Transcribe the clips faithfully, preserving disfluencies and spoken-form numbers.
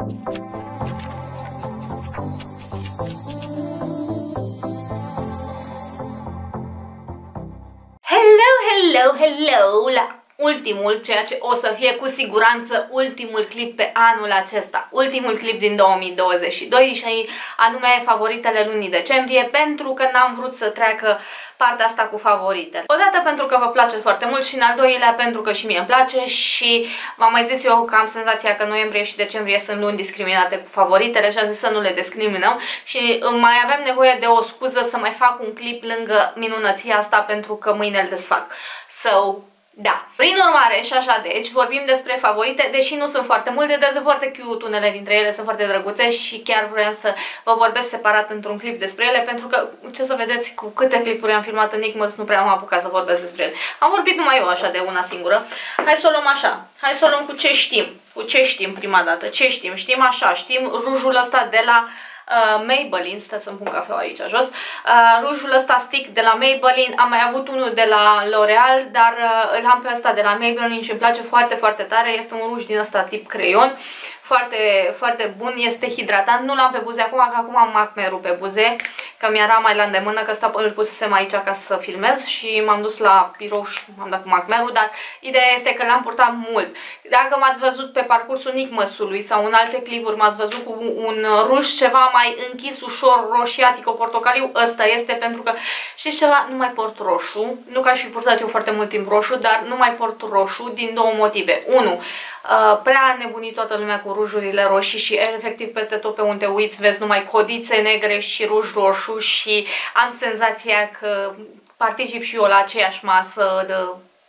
Hello, hello, hello la ultimul, ceea ce o să fie cu siguranță ultimul clip pe anul acesta, ultimul clip din două mii douăzeci și doi și anume favoritele lunii decembrie, pentru că n-am vrut să treacă partea asta cu favoritele. Odată pentru că vă place foarte mult și în al doilea pentru că și mie îmi place și v-am mai zis eu că am senzația că noiembrie și decembrie sunt luni discriminate cu favoritele și am zis să nu le discriminăm și mai aveam nevoie de o scuză să mai fac un clip lângă minunăția asta pentru că mâine îl desfac. So, da. Prin urmare, și așa deci, vorbim despre favorite, deși nu sunt foarte multe, dar sunt foarte cute, unele dintre ele sunt foarte drăguțe și chiar vreau să vă vorbesc separat într-un clip despre ele, pentru că, ce să vedeți, cu câte clipuri am filmat în Nickmas, nu prea am apucat să vorbesc despre ele. Am vorbit numai eu așa de una singură. Hai să o luăm așa. Hai să o luăm cu ce știm. Cu ce știm prima dată. Ce știm? Știm așa. Știm rujul ăsta de la Uh, Maybelline, stai să-mi pun cafeaua aici jos, uh, rujul ăsta stick de la Maybelline, am mai avut unul de la L'Oreal, dar uh, îl am pe ăsta de la Maybelline și îmi place foarte, foarte tare, este un ruj din ăsta tip creion, foarte, foarte bun, este hidratant, nu l-am pe buze acum, că acum am macmerul pe buze, că mi-era mai la îndemână, că ăsta îl pusesem aici ca să filmez și m-am dus la birou și m-am dat cu macmerul, dar ideea este că l-am purtat mult. Dacă m-ați văzut pe parcursul Nickmasului sau în alte clipuri, m-ați văzut cu un ruj ceva mai închis, ușor, roșiatico-portocaliu, ăsta este, pentru că, știți ceva, nu mai port roșu, nu că aș fi purtat eu foarte mult timp roșu, dar nu mai port roșu din două motive. Unu, Uh, prea a nebunit toată lumea cu rujurile roșii și efectiv peste tot pe unde te uiți vezi numai codițe negre și ruj roșu și am senzația că particip și eu la aceeași masă de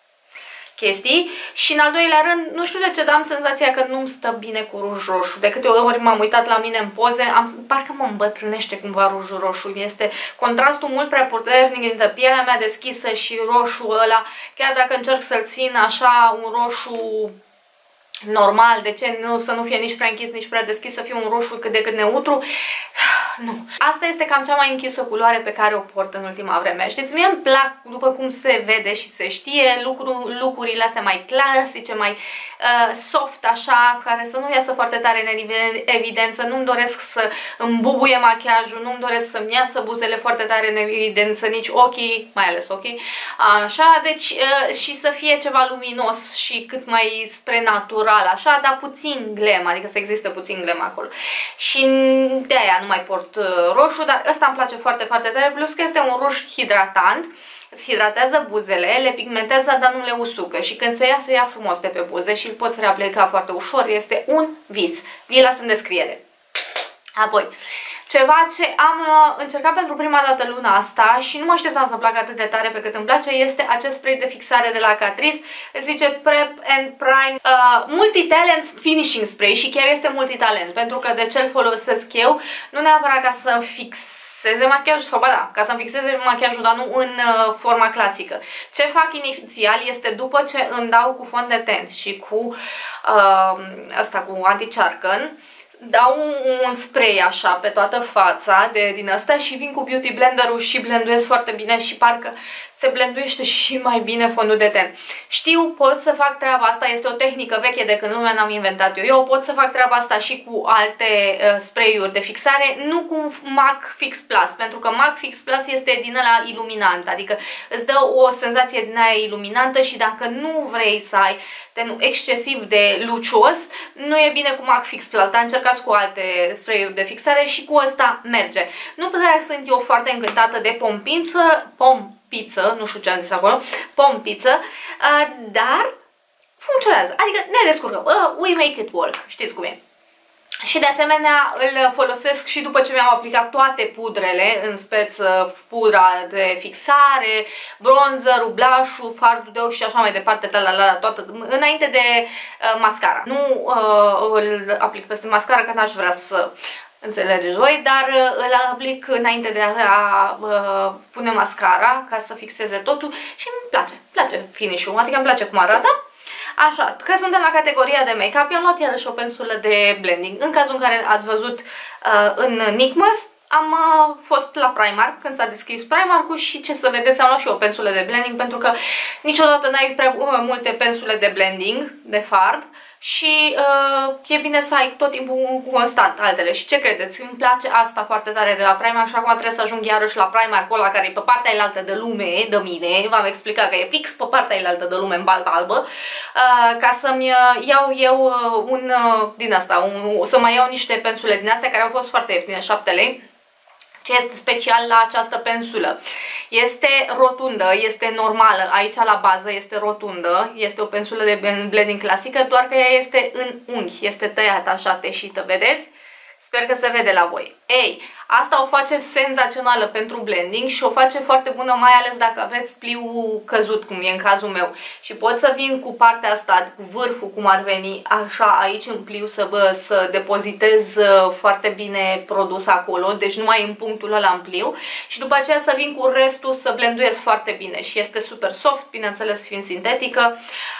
chestii. Și în al doilea rând, nu știu de ce, dar am senzația că nu-mi stă bine cu ruj roșu. De câte ori m-am uitat la mine în poze, am, parcă mă îmbătrânește cumva rujul roșu. Este contrastul mult prea puternic între pielea mea deschisă și roșul ăla. Chiar dacă încerc să-l țin așa, un roșu normal, de ce nu, să nu fie nici prea închis, nici prea deschis, să fie un roșu cât de cât neutru. Nu. Asta este cam cea mai închisă culoare pe care o port în ultima vreme. Știți, mie îmi plac, după cum se vede și se știe, lucru, lucrurile astea mai clasice, mai uh, soft așa, care să nu iasă foarte tare în evidență. Nu-mi doresc să îmi bubuie machiajul, nu-mi doresc să-mi iasă buzele foarte tare în evidență, nici ochii, mai ales ochii. Așa, deci uh, și să fie ceva luminos și cât mai spre natural, așa, dar puțin glam, adică să existe puțin glam acolo. Și de aia nu mai port roșu, dar ăsta îmi place foarte, foarte tare, plus că este un ruj hidratant, îți hidratează buzele, le pigmentează, dar nu le usucă și când se ia, se ia frumos de pe buze și îl poți reaplica foarte ușor, este un vis. Vi-l las în descriere. Apoi, ceva ce am uh, încercat pentru prima dată luna asta și nu mă așteptam să-mi placă atât de tare pe cât îmi place, este acest spray de fixare de la Catrice. Se zice Prep and Prime uh, Multi-Talent Finishing Spray și chiar este multitalent, pentru că de ce îl folosesc eu, nu neapărat ca să fixeze machiajul, sau ba da, ca să-mi fixeze machiajul, dar nu în uh, forma clasică. Ce fac inițial este, după ce îmi dau cu fond de tent și cu uh, asta, cu anti-charcan, dau un, un spray așa pe toată fața de, din asta și vin cu Beauty Blender-ul și blenduiesc foarte bine și parcă se blenduiește și mai bine fondul de ten. Știu, pot să fac treaba asta, este o tehnică veche de când lumea n-am inventat eu. Eu pot să fac treaba asta și cu alte uh, spray-uri de fixare, nu cu MAC Fix Plus, pentru că MAC Fix Plus este din ăla iluminant, adică îți dă o senzație din aia iluminantă și dacă nu vrei să ai tenul excesiv de lucios, nu e bine cu MAC Fix Plus, dar încercați cu alte spray-uri de fixare și cu ăsta merge. Nu prea sunt eu foarte încântată de pompință, pom pizza, nu știu ce am zis acolo, pompiță, uh, dar funcționează, adică ne descurcăm, uh, we make it work, știți cum e. Și de asemenea îl folosesc și după ce mi-am aplicat toate pudrele, în speță pudra de fixare, bronzerul, blush-ul, fardul de ochi și așa mai departe, talalala, toată, înainte de uh, mascara. Nu uh, îl aplic peste mascara, că n-aș vrea să înțelegeți voi, dar uh, îl aplic înainte de a uh, pune mascara ca să fixeze totul și îmi place, îmi place finish-ul, adică îmi place cum arată. Așa, că suntem la categoria de make-up, i-am luat iarăși o pensulă de blending. În cazul în care ați văzut uh, în Nickmas, am uh, fost la Primark când s-a deschis Primark-ul și ce să vedeți, am luat și o pensulă de blending, pentru că niciodată n-ai prea uh, multe pensule de blending, de fard, și uh, e bine să ai tot timpul constant altele. Și ce credeți? Îmi place asta foarte tare de la Primark și acum trebuie să ajung iarăși la Primark ăla care e pe partea ailaltă de lume, de mine, v-am explicat că e fix pe partea ailaltă de lume în baltă albă, uh, ca să-mi iau eu uh, un uh, din asta, un, să mai iau niște pensule din astea care au fost foarte ieftine, șapte lei. Ce este special la această pensulă? Este rotundă, este normală, aici la bază este rotundă, este o pensulă de blending clasică, doar că ea este în unghi, este tăiată așa, teșită, vedeți? Sper că se vede la voi. Ei, asta o face senzațională pentru blending și o face foarte bună, mai ales dacă aveți pliul căzut, cum e în cazul meu. Și pot să vin cu partea asta, cu vârful, cum ar veni, așa, aici în pliu, să, vă, să depozitez foarte bine produs acolo, deci numai în punctul ăla în pliu. Și după aceea să vin cu restul să blenduiesc foarte bine. Și este super soft, bineînțeles fiind sintetică.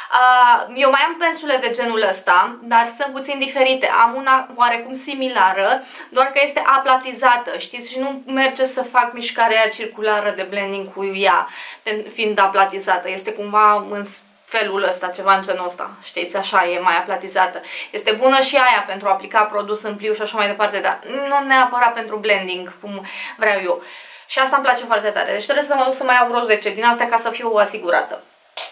Eu mai am pensule de genul ăsta, dar sunt puțin diferite. Am una oarecum similară, doar că este aplatizată, știți? Și nu merge să fac mișcarea circulară de blending cu ea, fiind aplatizată. Este cumva în felul ăsta, ceva în genul ăsta, știți? Așa, e mai aplatizată. Este bună și aia pentru a aplica produs în pliu și așa mai departe, dar nu neapărat pentru blending, cum vreau eu. Și asta îmi place foarte tare. Deci trebuie să mă duc să mai iau vreo zece din astea ca să fiu asigurată.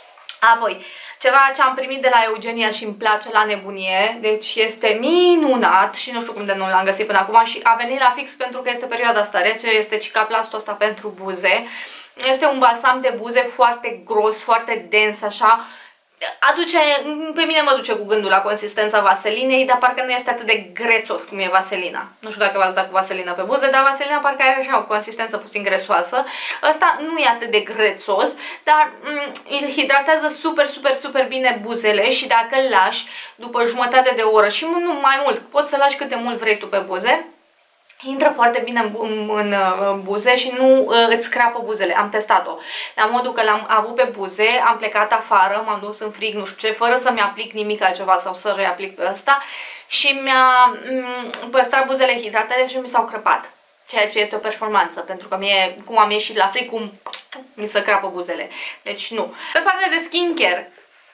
Apoi, ceva ce am primit de la Eugenia și îmi place la nebunie, deci este minunat și nu știu cum de nu l-am găsit până acum și a venit la fix pentru că este perioada asta rece, este Cicaplastul ăsta pentru buze. Este un balsam de buze foarte gros, foarte dens, așa. Aduce, pe mine mă duce cu gândul la consistența vaselinei, dar parcă nu este atât de grețos cum e vaselina. Nu știu dacă v-ați dat cu vaselină pe buze, dar vaselina parcă are așa o consistență puțin gresoasă. Ăsta nu e atât de grețos, dar îl hidratează super, super, super bine buzele și dacă îl lași după jumătate de oră și nu mai mult, poți să lași cât de mult vrei tu pe buze, intră foarte bine în, în, în buze și nu uh, îți crapă buzele. Am testat-o. La modul că l-am avut pe buze, am plecat afară, m-am dus în frig, nu știu ce, fără să-mi aplic nimic altceva sau să reaplic pe ăsta și mi-a păstrat buzele hidratate și mi s-au crăpat. Ceea ce este o performanță, pentru că mie, cum am ieșit la frig, cum mi se crapă buzele. Deci nu. Pe partea de skincare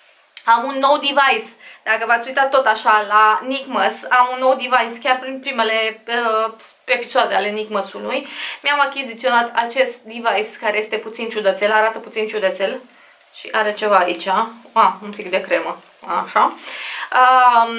am un nou device. Dacă v-ați uitat tot așa la Nicmas, am un nou device, chiar prin primele uh, episoade ale Nicmasului. Mi-am achiziționat acest device care este puțin ciudățel, arată puțin ciudățel și are ceva aici, ah, un pic de cremă, așa. Uh,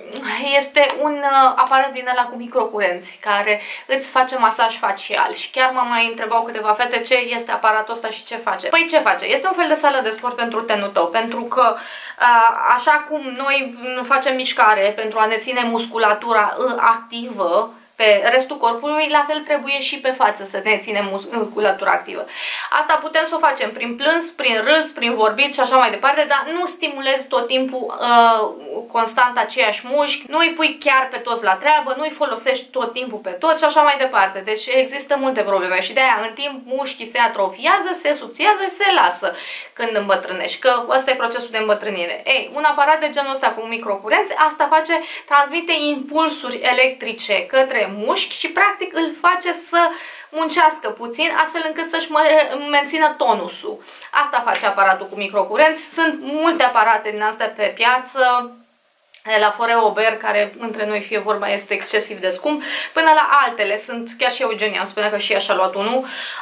este un aparat din ăla cu microcurenți care îți face masaj facial și chiar mă mai întrebau câteva fete ce este aparatul ăsta și ce face. Păi ce face? Este un fel de sală de sport pentru tenul tău, pentru că uh, așa cum noi facem mișcare pentru a ne ține musculatura activă pe restul corpului, la fel trebuie și pe față să ne ținem musculatura activă. Asta putem să o facem prin plâns, prin râs, prin vorbit și așa mai departe, dar nu stimulezi tot timpul uh, constant aceiași mușchi, nu îi pui chiar pe toți la treabă, nu îi folosești tot timpul pe toți și așa mai departe. Deci există multe probleme și de aia în timp mușchii se atrofiază, se subțiază și se lasă când îmbătrânești, că ăsta e procesul de îmbătrânire. Ei, un aparat de genul ăsta cu microcurenți, asta face, transmite impulsuri electrice către mușchi și practic îl face să muncească puțin, astfel încât să-și mențină tonusul. Asta face aparatul cu microcurenți. Sunt multe aparate din astea pe piață, de la Forever, care între noi fie vorba este excesiv de scump, până la altele. Sunt chiar și Eugenia, îmi spunea că și ea și-a luat unul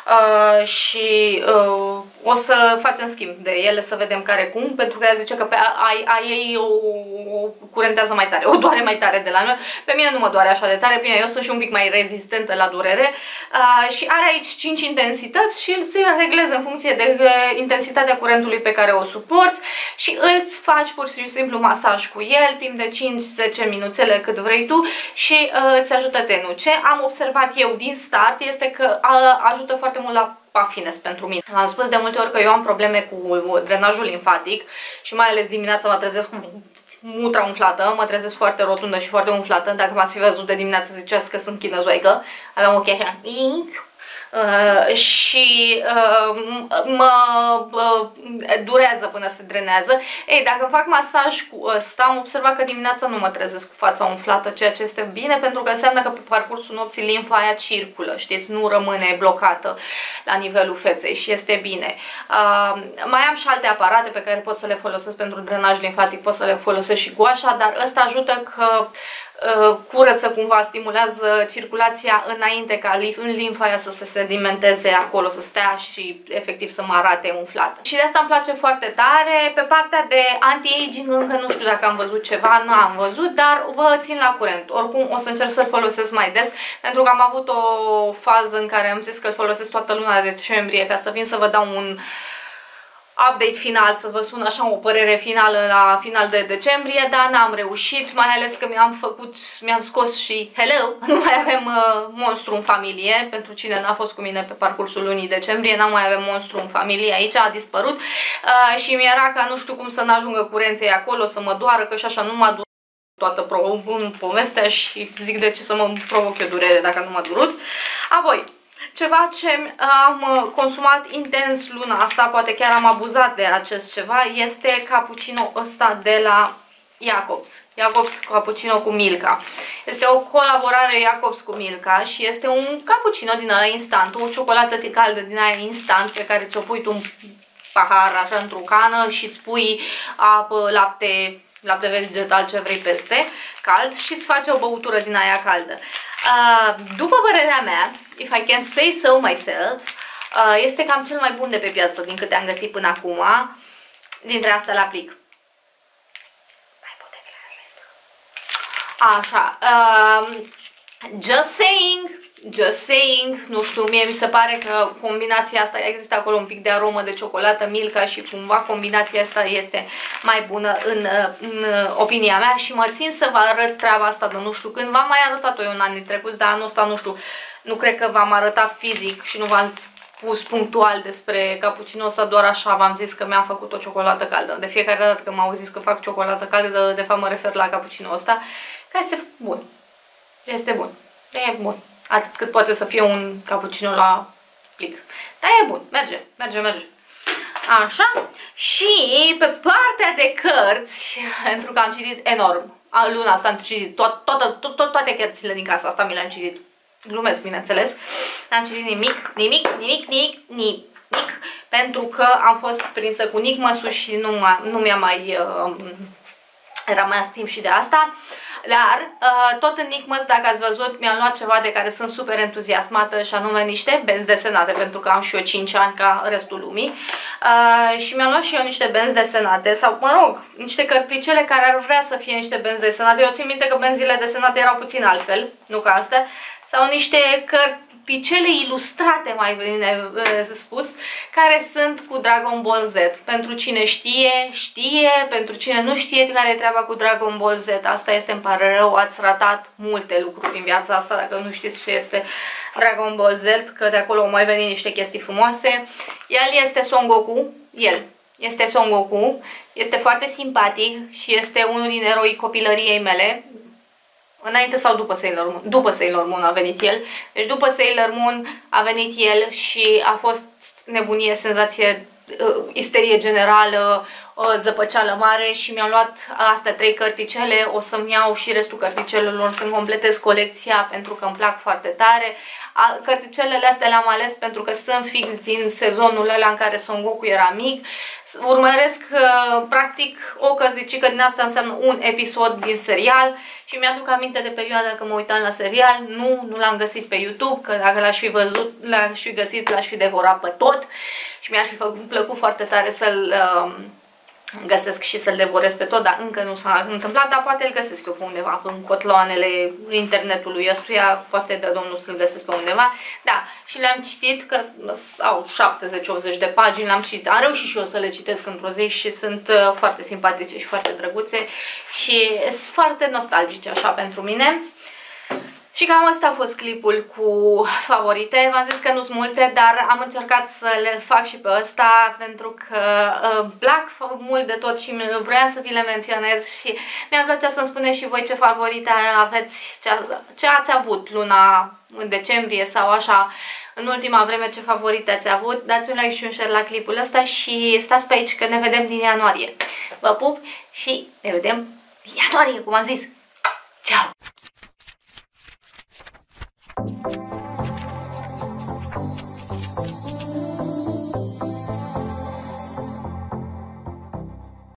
uh, și uh, o să facem schimb de ele să vedem care cum, pentru că ea zice că pe a, a ei o, o curentează mai tare, o doare mai tare de la noi. Pe mine nu mă doare așa de tare, bine, eu sunt și un pic mai rezistentă la durere uh, și are aici cinci intensități și îl se regleze în funcție de uh, intensitatea curentului pe care o suporți și îți faci pur și simplu masaj cu el timp de cinci zece minuțele cât vrei tu și uh, îți ajută tenul. Ce am observat eu din start este că uh, ajută foarte mult la puffiness pentru mine. V-am spus de multe ori că eu am probleme cu drenajul limfatic și mai ales dimineața mă trezesc cu mutra umflată, mă trezesc foarte rotundă și foarte umflată. Dacă m-ați fi văzut de dimineață ziceați că sunt chinezoică. Aveam ochii așa uh, și uh, mă uh, durează până se drenează. Ei, dacă fac masaj cu ăsta, am observat că dimineața nu mă trezesc cu fața umflată, ceea ce este bine, pentru că înseamnă că pe parcursul nopții limfa aia circulă, știți, nu rămâne blocată la nivelul feței și este bine. Uh, mai am și alte aparate pe care pot să le folosesc pentru drenaj limfatic, pot să le folosesc și guașa, dar ăsta ajută că uh, curăță cumva, stimulează circulația înainte ca în limfa aia să se sedimenteze acolo, să stea și efectiv să mă arate umflată. Și de asta îmi place foarte tare. Pe partea de anti-aging încă nu știu dacă am văzut ceva, nu am văzut, dar vă țin la curent. Oricum o să încerc să-l folosesc mai des, pentru că am avut o fază în care am zis că îl folosesc toată luna de decembrie ca să vin să vă dau un update final, să vă spun așa o părere finală la final de decembrie, dar n-am reușit, mai ales că mi-am făcut, mi-am scos și hello, nu mai avem uh, monstru în familie. Pentru cine n-a fost cu mine pe parcursul lunii decembrie, n-am mai avem monstru în familie, aici a dispărut uh, și mi-era ca nu știu cum să n-ajungă curenței acolo, să mă doară, că și așa nu m-a durut toată povestea și zic de ce să mă provoc eu durere dacă nu m-a durut. Apoi, ceva ce am consumat intens luna asta, poate chiar am abuzat de acest ceva, este cappuccino ăsta de la Jacobs. Jacobs cappuccino cu Milka. Este o colaborare Jacobs cu Milka și este un cappuccino din ăla instant, o ciocolată caldă din aia instant pe care ți-o pui tu un pahar așa într-o cană și îți pui apă, lapte, lapte vegetal, ce vrei peste, cald și îți face o băutură din aia caldă. Uh, după părerea mea, if I can say so myself, uh, este cam cel mai bun de pe piață din câte am găsit până acum, dintre astea la plic. Așa, uh, just saying, just saying, nu știu, mie mi se pare că combinația asta, există acolo un pic de aromă de ciocolată, Milka și cumva combinația asta este mai bună în, în opinia mea și mă țin să vă arăt treaba asta de nu știu când. V-am mai arătat-o eu în anii trecuți, dar anul ăsta nu știu, nu cred că v-am arătat fizic și nu v-am spus punctual despre cappuccino ăsta, doar așa v-am zis că mi-am făcut o ciocolată caldă. De fiecare dată când m-au zis că fac ciocolată caldă, de fapt mă refer la cappuccino ăsta, care este bun. Este bun. E bun. Atât cât poate să fie un cappuccino la plic. Dar e bun. Merge. Merge, merge. Așa. Și pe partea de cărți, pentru că am citit enorm. Luna asta am citit to to to to toate cărțile din casa asta, mi le-am citit. Glumesc, bineînțeles. N-am citit nimic, nimic, nimic, nimic, nimic. Pentru că am fost prinsă cu Nicmăsul și nu mi-a mai uh, rămas timp și de asta. Dar, uh, tot în Nicmăs, dacă ați văzut, mi-am luat ceva de care sunt super entuziasmată și anume niște benzi desenate, pentru că am și eu cinci ani ca restul lumii. Uh, și mi-am luat și eu niște benzi desenate, sau mă rog, niște cărticele care ar vrea să fie niște benzi desenate. Eu țin minte că benzile desenate erau puțin altfel, nu ca astea. Sau niște cărticele ilustrate, mai bine spus, care sunt cu Dragon Ball Z. Pentru cine știe, știe, pentru cine nu știe care e treaba cu Dragon Ball Z, asta este, îmi pare rău, ați ratat multe lucruri în viața asta dacă nu știți ce este Dragon Ball Z, că de acolo au mai venit niște chestii frumoase. El este Son Goku, el este Son Goku, este foarte simpatic și este unul din eroii copilăriei mele. Înainte sau după Sailor Moon? După Sailor Moon a venit el. Deci după Sailor Moon a venit el și a fost nebunie, senzație, uh, isterie generală, uh, zăpăceală mare și mi-am luat astea trei cărticele. O să-mi iau și restul cărticelelor să-mi completez colecția pentru că îmi plac foarte tare. Cărticelele astea le-am ales pentru că sunt fix din sezonul ăla în care Son Goku era mic. Urmăresc uh, practic o cărticică din asta înseamnă un episod din serial și mi-aduc aminte de perioada când mă uitam la serial. Nu, nu l-am găsit pe YouTube, că dacă l-aș fi văzut, l-aș fi găsit, l-aș fi devorat pe tot și mi-ar fi plăcut foarte tare să-l uh, găsesc și să-l devorez pe tot, dar încă nu s-a întâmplat, dar poate îl găsesc eu pe undeva, în cotloanele internetului ăstuia, poate de domnul să-l găsesc pe undeva. Da, și le-am citit, că au șaptezeci optzeci de pagini, le-am citit, am reușit și eu să le citesc într-o zi și sunt uh, foarte simpatice și foarte drăguțe și sunt foarte nostalgice așa pentru mine. Și cam asta a fost clipul cu favorite. V-am zis că nu sunt multe, dar am încercat să le fac și pe ăsta pentru că uh, plac mult de tot și vreau să vi le menționez și mi-ar plăcea să-mi spuneți și voi ce favorite aveți, ce, ce ați avut luna în decembrie sau așa în ultima vreme ce favorite ați avut. Dați un like și un share la clipul ăsta și stați pe aici că ne vedem din ianuarie. Vă pup și ne vedem din ianuarie, cum am zis. Ciao!